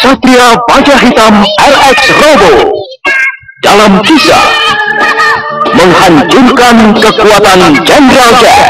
Kesatria Baja Hitam RX Robo dalam kisah menghancurkan kekuatan Jenderal Jack.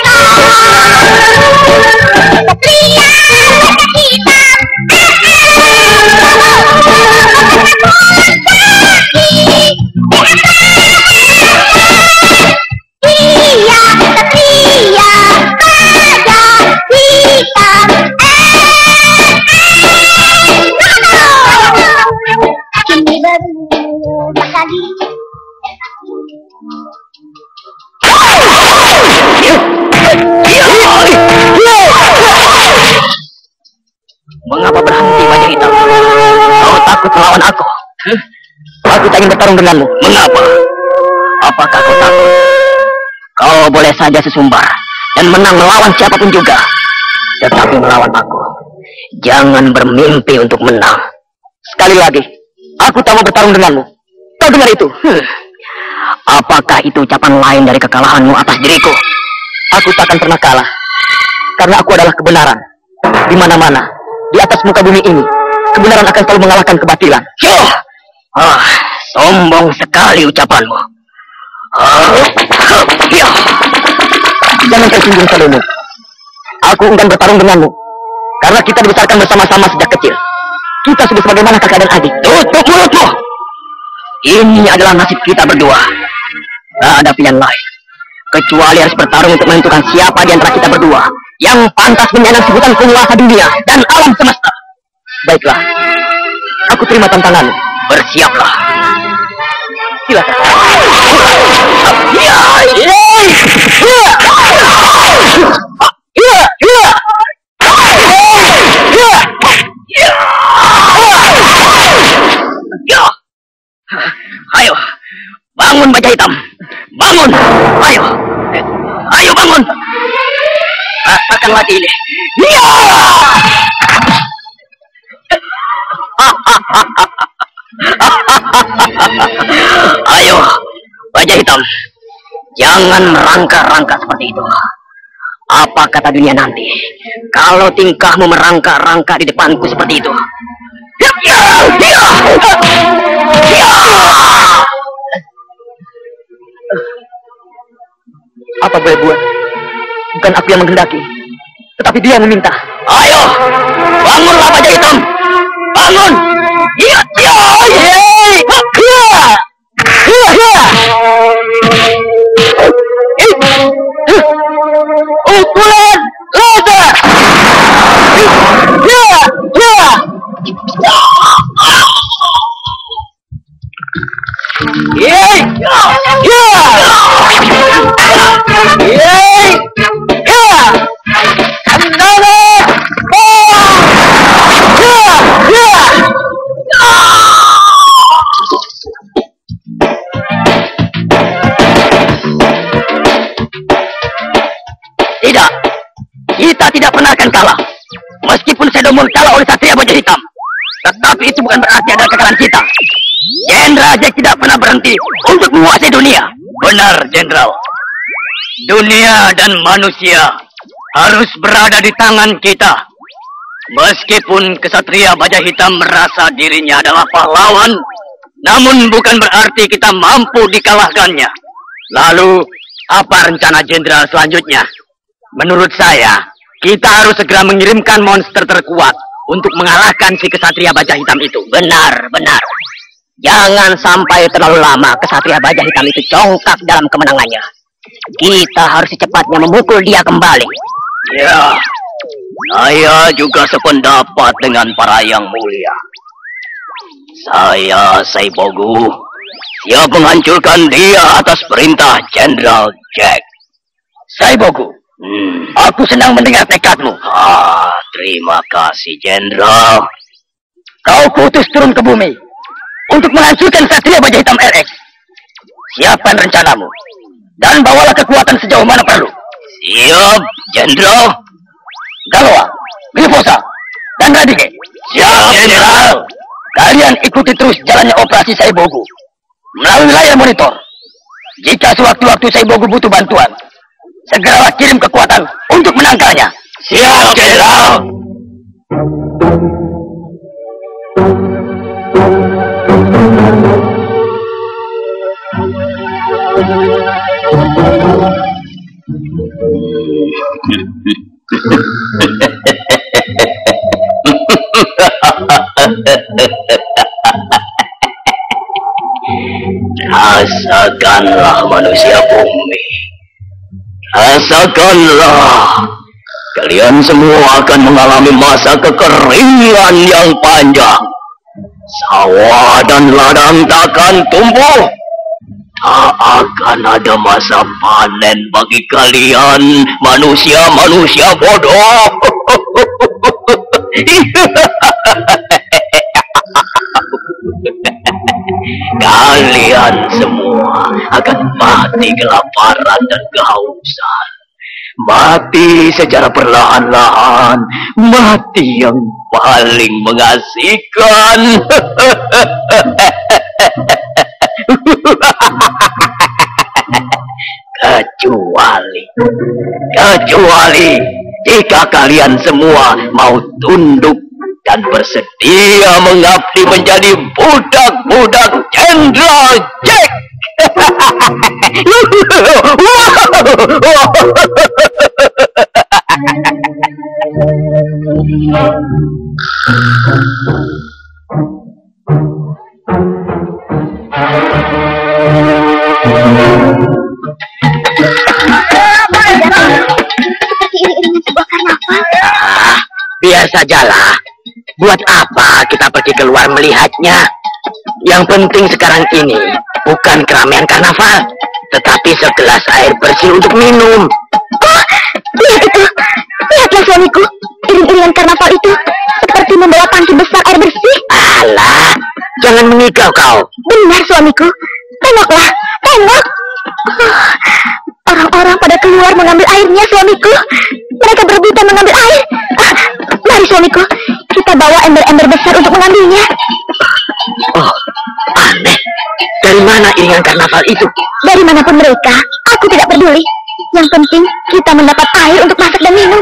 Mengapa berhenti, Baja Hitam? Kau takut melawan aku? Aku tak ingin bertarung denganmu. Mengapa? Apakah kau takut? Kau boleh saja sesumbar dan menang melawan siapapun juga. Tetapi melawan aku, jangan bermimpi untuk menang. Sekali lagi, aku tak mau bertarung denganmu. Kau dengar itu? Apakah itu ucapan lain dari kekalahanmu atas diriku? Aku tak akan pernah kalah, karena aku adalah kebenaran. Di mana-mana, di atas muka bumi ini, kebenaran akan selalu mengalahkan kebatilan. Sombong sekali ucapanmu. Jangan tersinggung Salomon. Aku enggan bertarung denganmu, karena kita dibesarkan bersama-sama sejak kecil. Kita sudah sebagaimana kakak dan adik. Tutup mulutmu! Ini adalah nasib kita berdua. Tak ada pilihan lain, kecuali harus bertarung untuk menentukan siapa di antara kita berdua yang pantas menyandang sebutan penguasa dunia dan alam semesta. Baiklah, aku terima tantanganmu. Bersiaplah. Silakan. Ayo, bangun Baja Hitam. Bangun. Ayo. Ayo bangun. Rasakan lagi ini. Ayo, Baja Hitam. Jangan merangkak-rangkak seperti itu. Apa kata dunia nanti kalau tingkahmu merangkak-rangkak di depanku seperti itu? Apa boleh buat? Bukan aku yang menghendaki, tetapi dia yang meminta. Ayo, bangunlah Baja Hitam. Bangun. Ukuran laser. Tidak, kita tidak pernah akan kalah. Meskipun Sedomon kalah oleh Satria Baja Hitam, tetapi itu bukan berarti adalah kekalahan kita. Jenderal Jack tidak pernah berhenti untuk menguasai dunia. Benar, Jenderal. Dunia dan manusia harus berada di tangan kita. Meskipun kesatria Baja Hitam merasa dirinya adalah pahlawan, namun bukan berarti kita mampu dikalahkannya. Lalu, apa rencana Jenderal selanjutnya? Menurut saya, kita harus segera mengirimkan monster terkuat untuk mengalahkan si kesatria Baja Hitam itu. Benar, benar. Jangan sampai terlalu lama kesatria Baja Hitam itu congkak dalam kemenangannya. Kita harus secepatnya memukul dia kembali. Ya, saya juga sependapat dengan para yang mulia. Saya, Saibogu, siap menghancurkan dia atas perintah Jenderal Jack. Saibogu, aku senang mendengar tekadmu. Terima kasih, Jenderal. Kau kutus turun ke bumi untuk menghancurkan Satria Baja Hitam RX. Siapkan rencanamu dan bawalah kekuatan sejauh mana perlu. Siap, Jenderal. Galoa, Grifosa, dan Radike. Siap, Jenderal. Kalian ikuti terus jalannya operasi Saibogu melalui layar monitor. Jika sewaktu-waktu Saibogu butuh bantuan, segeralah kirim kekuatan untuk menangkalnya. Siap, Jenderal. Rasakanlah manusia bumi. Rasakanlah. Kalian semua akan mengalami masa kekeringan yang panjang. Sawah dan ladang takkan tumbuh. Tak akan ada masa panen bagi kalian manusia-manusia bodoh. Kalian semua akan mati kelaparan dan kehausan. Mati secara perlahan-lahan. Mati yang paling mengasihkan. Kecuali jika kalian semua mau tunduk dan bersedia mengabdi menjadi budak-budak Jenderal Jack. Biar sajalah. Buat apa kita pergi keluar melihatnya? Yang penting sekarang ini bukan keramaian karnaval, tetapi segelas air bersih untuk minum. Oh, lihat itu. Lihatlah suamiku. Iring-iringan karnaval itu seperti membawa tangki besar air bersih. Alah, jangan mengigau kau. Benar suamiku. Tengoklah, tengok. Orang-orang pada keluar mengambil airnya suamiku. Mereka berebutan mengambil air. Mari suamiku, kita bawa ember-ember besar untuk mengambilnya. Oh, aneh. Dari mana iringan karnaval itu? Dari manapun mereka, aku tidak peduli. Yang penting kita mendapat air untuk masak dan minum.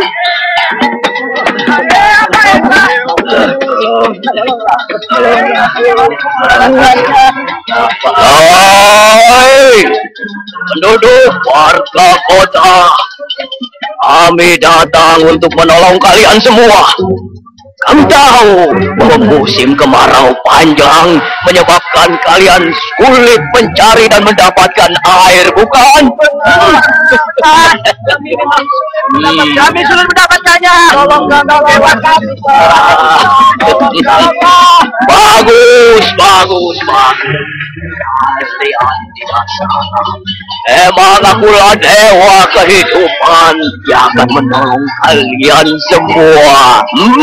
Hai, penduduk warga kota. Kami datang untuk menolong kalian semua. Kami tahu bahwa musim kemarau panjang menyebabkan kalian sulit mencari dan mendapatkan air, bukan? Kami sulit mendapatkannya. Tolong lewat kami. Bagus. Kalian tidak salah. Emang akulah dewa kehidupan yang akan menolong kalian semua.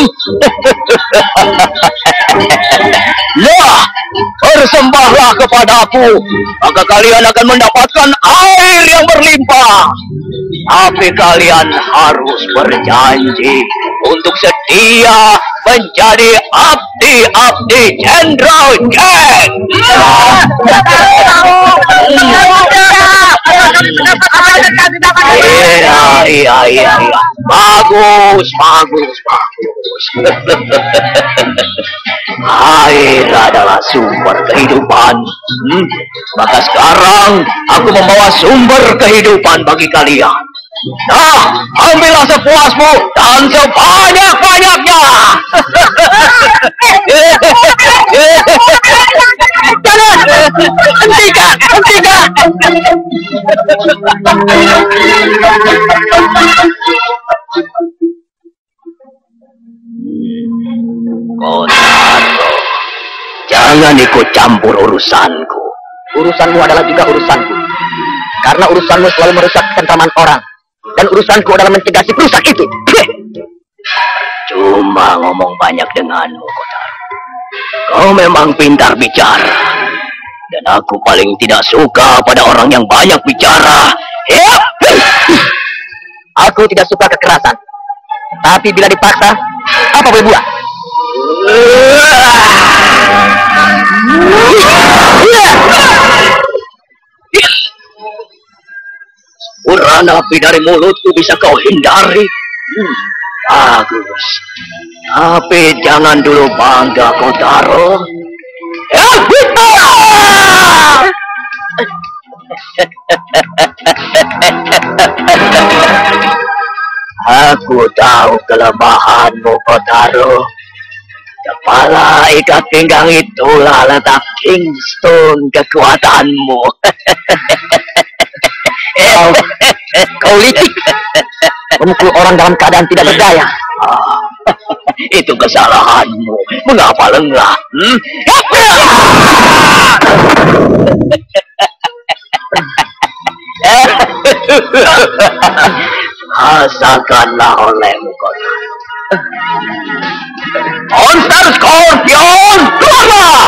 Nah, bersembahlah kepadaku, maka kalian akan mendapatkan air yang berlimpah. Tapi kalian harus berjanji untuk setia menjadi abdi-abdi Jenderal Jack. Iya. Bagus. Air adalah sumber kehidupan. Maka sekarang aku membawa sumber kehidupan bagi kalian. Nah, ambillah sepuasmu dan sebanyak-banyaknya. Jangan, hentikan. Kotaro, jangan ikut campur urusanku. Urusanmu adalah juga urusanku. Karena urusanmu selalu merusak ketentraman orang. Dan urusanku adalah mencegah si perusak itu. Cuma ngomong banyak denganmu, Kotaro. Kau memang pintar bicara. Dan aku paling tidak suka pada orang yang banyak bicara. Aku tidak suka kekerasan. Tapi bila dipaksa, apa boleh buat? Urana api dari mulutku bisa kau hindari. Bagus. Tapi jangan dulu bangga, Kotaro. Aku tahu kelemahanmu, Kotaro. Kepala ikat pinggang itulah letak Kingston kekuatanmu. Kau licik. Memukul orang dalam keadaan tidak berdaya. Itu kesalahanmu. Mengapa lengah? Rasakanlah olehmu, Kotaro. Monster Scorpion, keluarlah!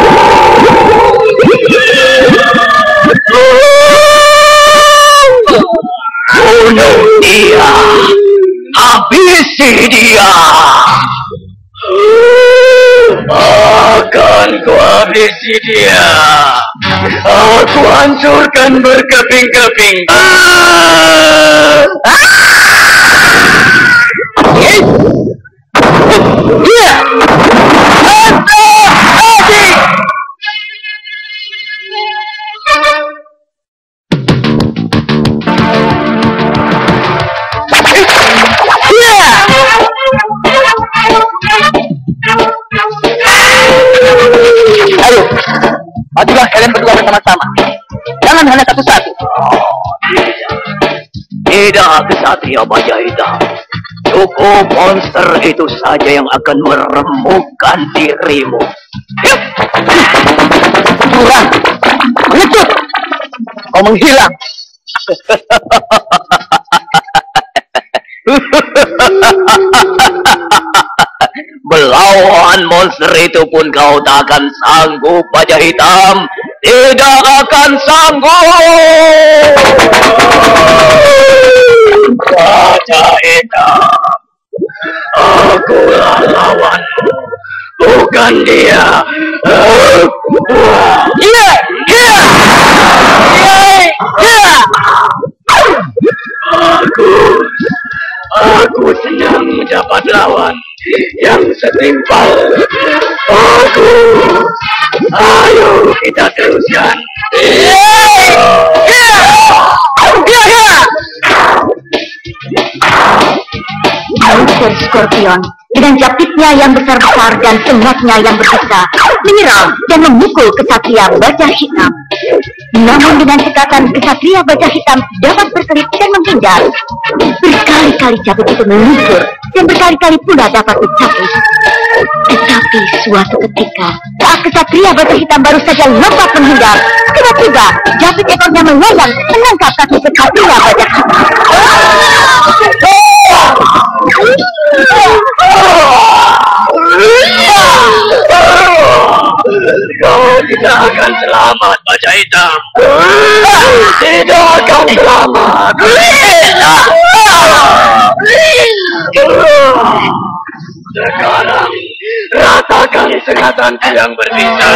Bunuh dia! Habisi dia! Akan kuhabisi dia! Aku hancurkan berkeping-keping! Ayo, majulah kalian berdua bersama-sama. Jangan hanya satu-satu. Tidak, Kesatria Baja Hitam. Cukup monster itu saja yang akan meremukkan dirimu. Curang, mengecut, kau menghilang. Melawan monster itu pun kau tak akan sanggup, Baja Hitam. Tidak akan sanggup. Baja Hitam, akulah lawanmu, bukan dia. Aku senang mendapat lawan yang setimpal. Ayo kita teruskan. Monster Scorpion dengan japitnya yang besar-besar dan sengatnya yang berbisa menyerang dan memukul Kesatria Baja Hitam. Namun dengan cekatan Kesatria Baja Hitam dapat berkelip dan menghindar. Berkali-kali japit itu meluncur dan berkali-kali pula dapat dicapit. Tetapi suatu ketika saat Kesatria Baja Hitam baru saja lompat menghindar, tiba-tiba japit ekornya melayang menangkap kaki Kesatria Baja Hitam. Kau tidak akan selamat, Baja Hitam. Tidak akan selamat. Sekarang rasakan sengatanku yang berbisa.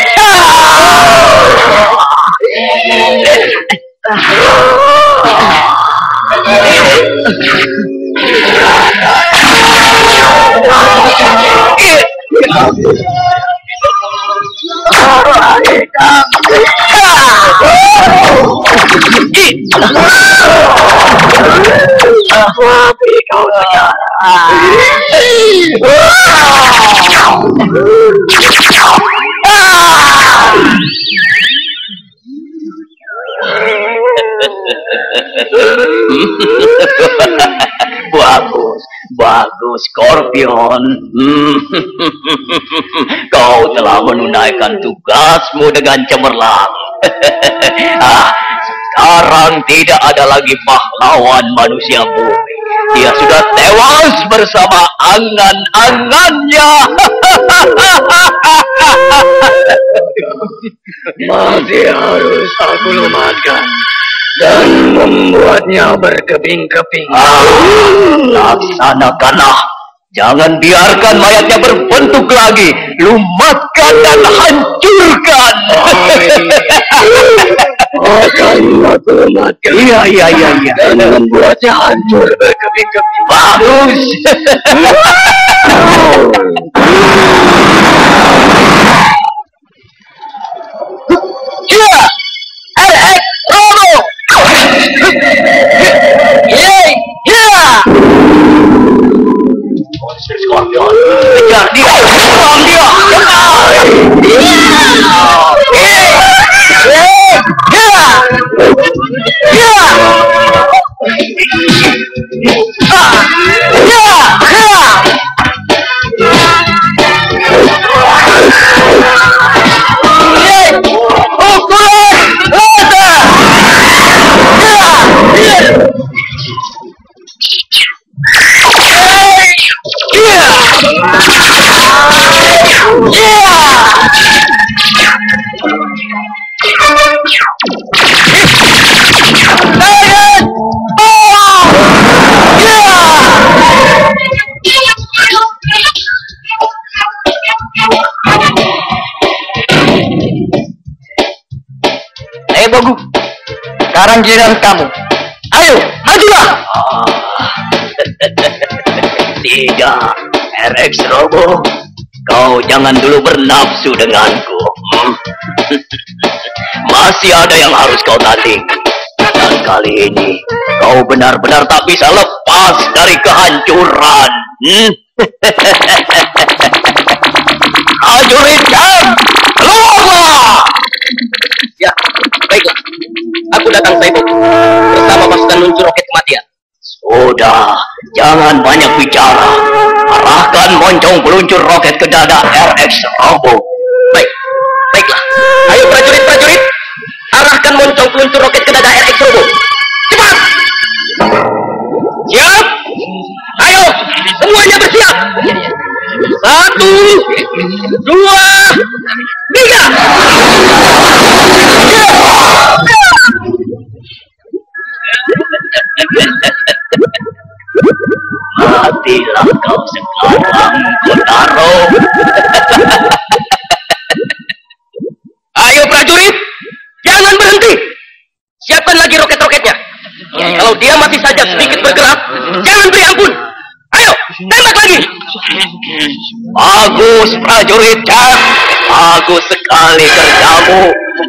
Tapi kau Bagus, bagus, Scorpion. Kau telah menunaikan tugasmu dengan cemerlang. Sekarang tidak ada lagi pahlawan manusia bumi. Dia sudah tewas bersama angan-angannya. Masih harus aku lemahkan dan membuatnya berkeping-keping. Laksanakanlah. Jangan biarkan mayatnya berbentuk lagi. Lumatkan dan hancurkan. Akan aku mati. Iya. Dan membuatnya hancur berkeping-keping. Bagus. Ya, RX Robo. Monster Scorpion, kejar dia, tolong dia, Bogu, sekarang giliran kamu. Ayo, majulah. Tidak, RX Robo, kau jangan dulu bernafsu denganku. Masih ada yang harus kau tanding. Dan kali ini kau benar-benar tak bisa lepas dari kehancuran. Prajurit Jam, keluarlah! Ya, baiklah. Aku datang, Saibo, bersama pasukan luncur roket kematian. Sudah, jangan banyak bicara. Arahkan moncong peluncur roket ke dada RX Robo. Baiklah. Ayo prajurit, arahkan moncong peluncur roket ke dada RX Robo. Cepat! Siap! Ayo, semuanya bersiap! 1, 2, 3! Matilah kau sekarang, Kotaro. Ayo prajurit, jangan berhenti. Siapkan lagi roket-roketnya. Kalau dia masih saja sedikit bergerak, jangan beri ampun. Ayo, tembak lagi. Bagus prajurit Jam, bagus sekali kerjamu.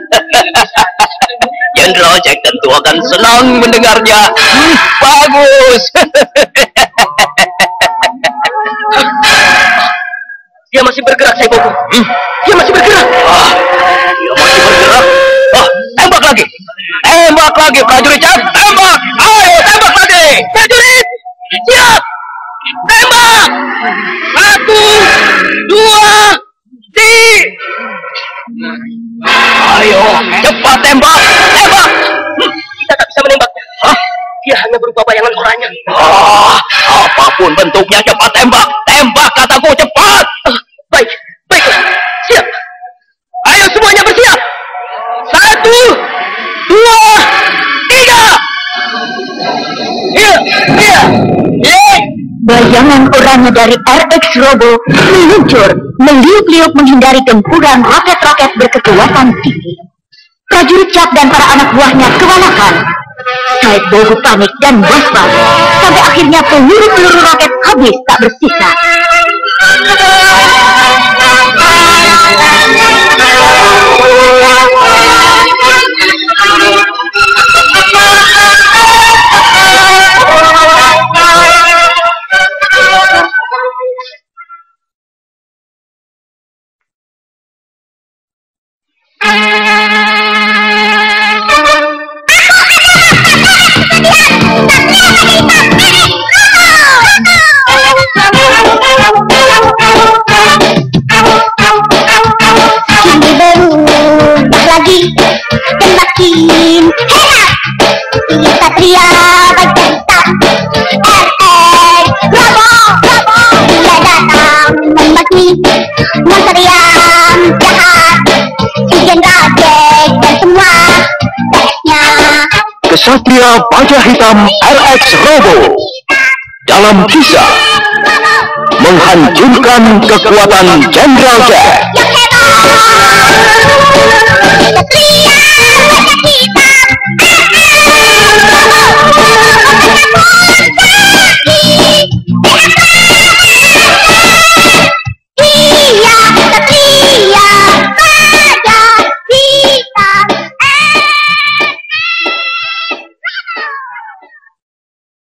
Jenderal Jack tentu akan senang mendengarnya. Bagus. Dia masih bergerak, Saiboku. Dia masih bergerak. Dia masih bergerak. Tembak lagi. Tembak lagi prajurit Jam. Tembak. Ayo tembak lagi. Prajurit, siap. Tembak. 1, 2, 3. Ayo cepat tembak. Tembak. Kita tak bisa menembaknya. Dia hanya berupa bayangan orangnya. Apapun bentuknya cepat tembak. Tembak kataku cepat. Baiklah. Siap. Ayo semuanya bersiap. 1, 2, 3. Bayangan orangnya dari RX Robo meluncur, meliuk-liuk menghindari gempuran roket-roket berkekuatan tinggi. Prajurit Cap dan para anak buahnya kewalahan. Saibogu panik dan waspada, sampai akhirnya peluru-peluru roket habis tak bersisa. Tembakin herat si Satria bercerita RX Robo dia datang membasmi monster yang jahat si Jenderal Jack dan semua TS-nya. Kesatria Baja Hitam RX Robo dalam kisah menghancurkan kekuatan Jenderal Jack. Yang hebat!